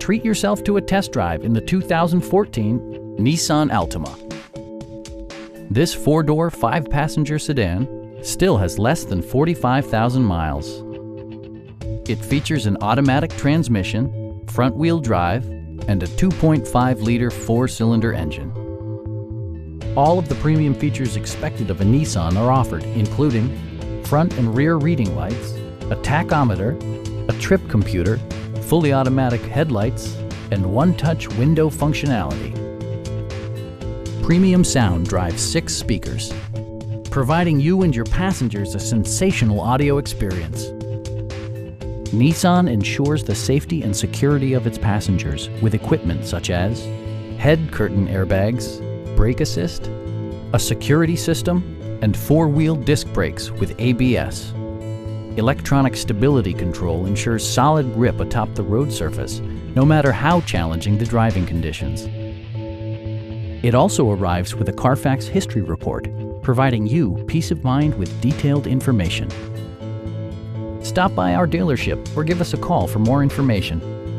treat yourself to a test drive in the 2014 Nissan Altima. This four-door, five-passenger sedan still has less than 45,000 miles. It features an automatic transmission, front-wheel drive, and a 2.5-liter four-cylinder engine. All of the premium features expected of a Nissan are offered, including front and rear reading lights, a tachometer, a trip computer, fully automatic headlights, and one-touch window functionality. Premium sound drives 6 speakers, providing you and your passengers a sensational audio experience. Nissan ensures the safety and security of its passengers with equipment such as head curtain airbags, brake assist, a security system, and 4-wheel disc brakes with ABS. Electronic stability control ensures solid grip atop the road surface, no matter how challenging the driving conditions. It also arrives with a Carfax history report, providing you peace of mind with detailed information. Stop by our dealership or give us a call for more information.